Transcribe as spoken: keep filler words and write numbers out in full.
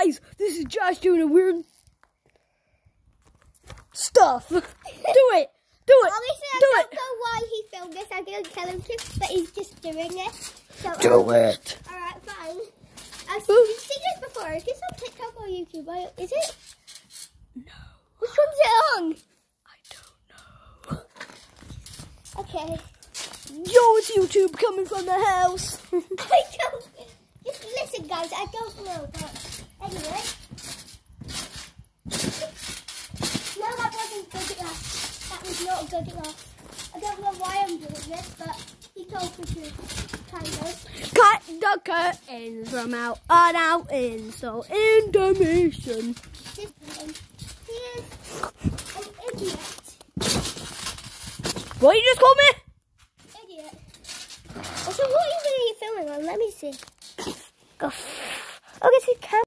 guys, this is Josh doing a weird stuff. Do it. Do it. Obviously, I Do don't it. know why he filmed this. I didn't tell him to, but he's just doing it. So, Do um, it. Alright, fine. I've seen, you've seen this before. Is this on TikTok or YouTube? Right? Is it? No. Which one's it on? I don't know. Okay. Yo, it's YouTube coming from the house. I don't. Just listen, guys. I don't know, but anyway. No, that wasn't good enough. That was not good enough. I don't know why I'm doing this, but he told me to, kind of. Cut the curtains from out on out in so intermission. This one. He is an idiot. What you just called me? Idiot. So what are you filming on? Let me see. Oh, okay, see,